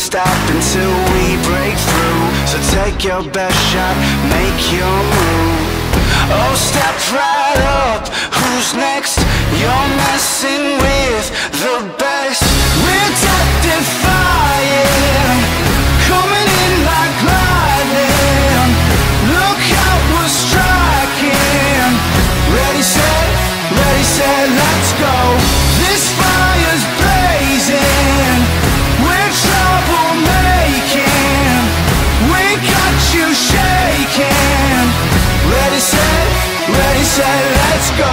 stop until we break through. So take your best shot, make your move. Oh, step right up, who's next? You're messing with the best. We're death-defying, coming in like lightning. Look out, we're striking. Ready, set, let's go. This fire's blazing, we're troublemaking. We got you shaking. Ready, set, let's go.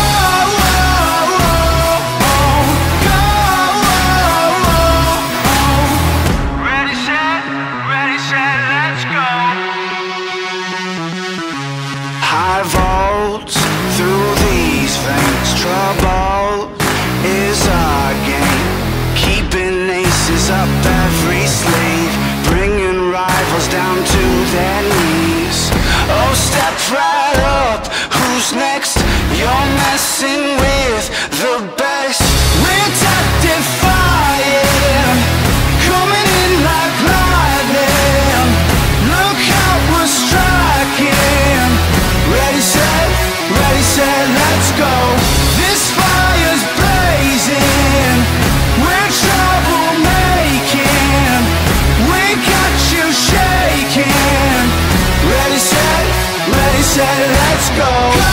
High volts through these veins. Trouble is our game, keeping aces up every sleeve, bringing rivals down to their knees. Oh, step right up, who's next? You're messing with the best. We're death-defying, coming in like lightning. Look out, we're striking. Ready, set, let's go. This fire's blazing, we're troublemaking. We got you shaking. Ready, set, let's go.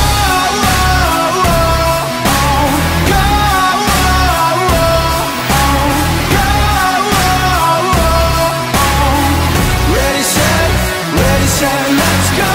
Ready, set, let's go.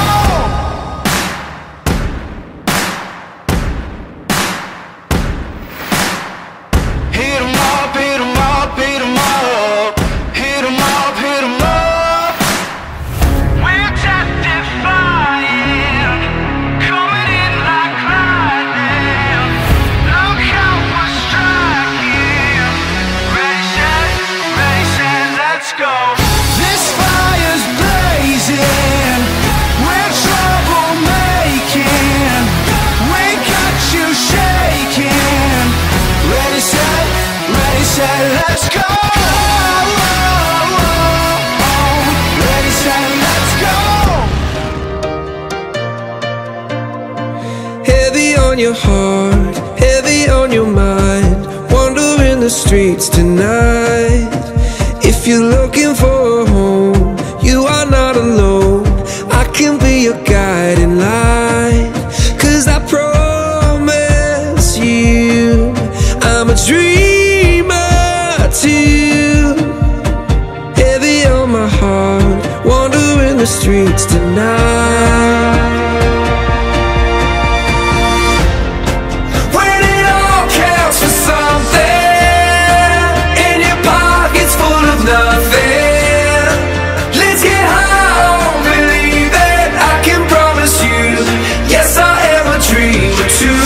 Hit 'em up, hit 'em up, hit 'em up. Hit 'em up, hit 'em up. We're death-defying, coming in like lightning. Look how we're striking. Ready, set, let's go. This fire's blazing, we're troublemaking. We got you shaking. Ready, set, let's go. Ready, set, let's go. Heavy on your heart, heavy on your mind, wandering the streets tonight. If you're looking for a home, you are not alone. I can be your guiding light, 'cause I promise you I'm a dreamer too. Heavy on my heart, wandering the streets tonight. When it all counts for something, and your pocket's full of nothing, let's get high on believing. I can promise you, yes, I am a dreamer too.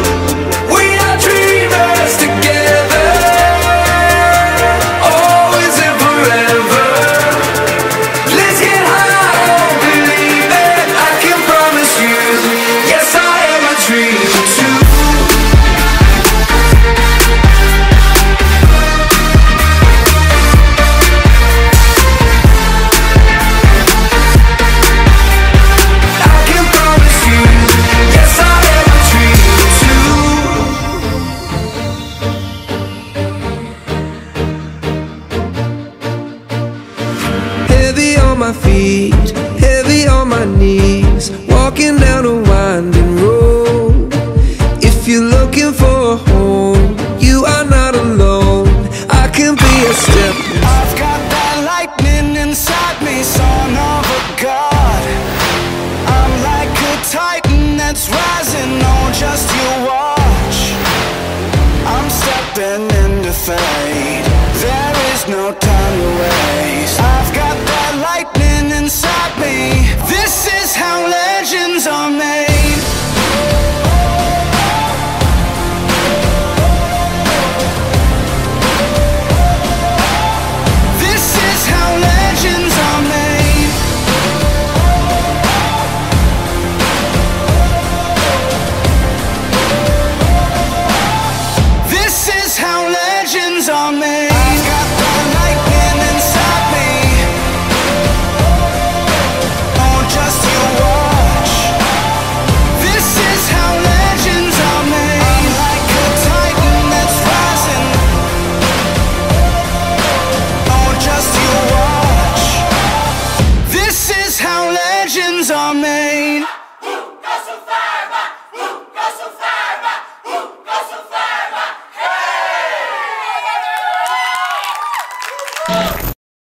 Heavy on my feet, heavy on my knees, walking down a winding road. If you're looking for a home, you are not alone. I can be a step. I've got that lightning inside me, son of a god. I'm like a titan that's rising, oh, just you watch. I'm stepping into fate, there is no time to waste.